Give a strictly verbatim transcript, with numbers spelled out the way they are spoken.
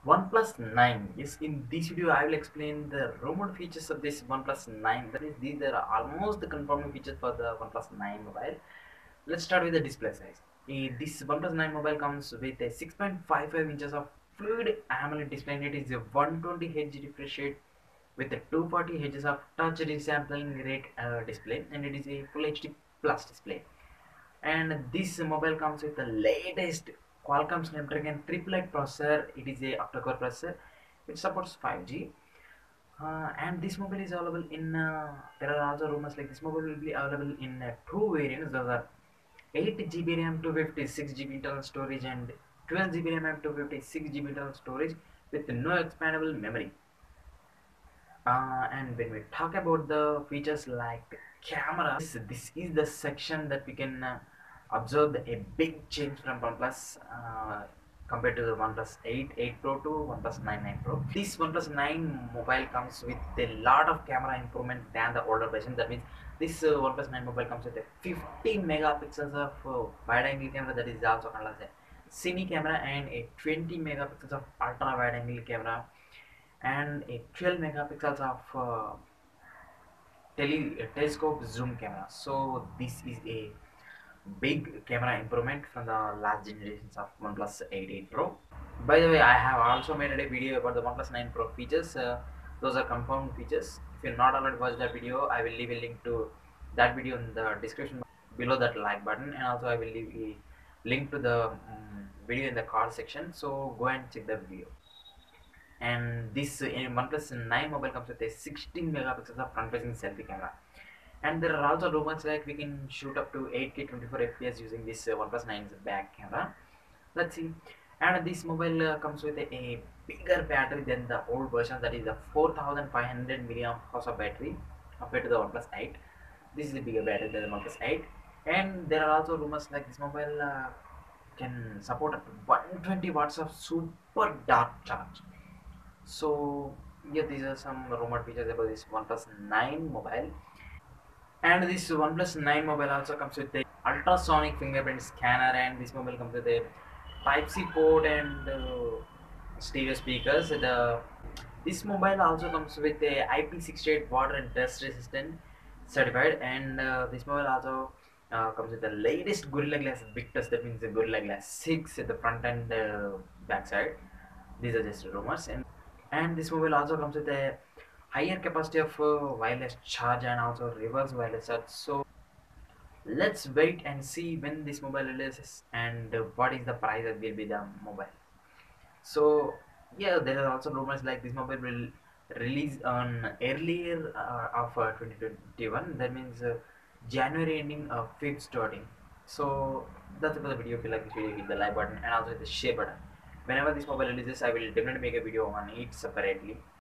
OnePlus nine. Yes, in this video I will explain the rumored features of this OnePlus nine. That is, these are almost the confirmed features for the OnePlus nine mobile. Let's start with the display size. Eh, This OnePlus nine mobile comes with a six point five five inches of fluid AMOLED display, and it is a one hundred twenty hertz refresh rate with a two hundred forty hertz of touch resampling rate uh, display, and it is a full H D plus display. And this mobile comes with the latest Qualcomm Snapdragon triple eight processor. It is a octa-core processor which supports five G. Uh, and this mobile is available in uh, there are also rumors like this mobile will be available in uh, two variants. Those are eight G B RAM, two hundred fifty-six G B internal storage, and twelve G B RAM and two hundred fifty-six G B internal storage with no expandable memory. Uh, and when we talk about the features like camera, this, this is the section that we can uh, observe the, a big change from OnePlus uh, compared to the OnePlus eight, eight Pro to OnePlus nine, nine Pro. This OnePlus nine mobile comes with a lot of camera improvement than the older version. That means this uh, OnePlus nine mobile comes with a fifteen megapixels of uh, wide angle camera, that is also called as a cine camera, and a twenty megapixels of ultra wide angle camera, and a twelve megapixels of uh, tele telescope zoom camera. So this is a big camera improvement from the last generations of OnePlus eight, eight Pro. By the way, I have also made a video about the OnePlus nine Pro features. Uh, those are confirmed features. If you're not already watched that video, I will leave a link to that video in the description below that like button, and also I will leave a link to the um, video in the card section. So go and check the video. And this uh, in OnePlus nine mobile comes with a sixteen megapixels of front-facing selfie camera. And there are also rumors like we can shoot up to eight K twenty-four F P S using this uh, OnePlus nine's back camera. Let's see. And this mobile uh, comes with a, a bigger battery than the old version, that is the four thousand five hundred milliamp hours of battery compared to the OnePlus eight. This is a bigger battery than the OnePlus eight. And there are also rumors like this mobile uh, can support up to one hundred twenty watts of super dark charge. So yeah, these are some rumored features about this OnePlus nine mobile. And this OnePlus nine mobile also comes with a ultrasonic fingerprint scanner, and this mobile comes with a Type C port and uh, stereo speakers. The this mobile also comes with a I P six eight water and dust resistant certified, and uh, this mobile also uh, comes with the latest Gorilla Glass Victus. That means the Gorilla Glass six at the front and uh, back side. These are just rumors. and and this mobile also comes with a higher capacity of uh, wireless charge and also reverse wireless charge. So let's wait and see when this mobile releases, and uh, what is the price that will be the mobile. So yeah, there are also rumors like this mobile will release on earlier uh, of uh, twenty twenty-one. That means uh, January ending, uh, fifth starting. So that's about the video. If you like this video, hit the like button and also hit the share button. Whenever this mobile releases, I will definitely make a video on it separately.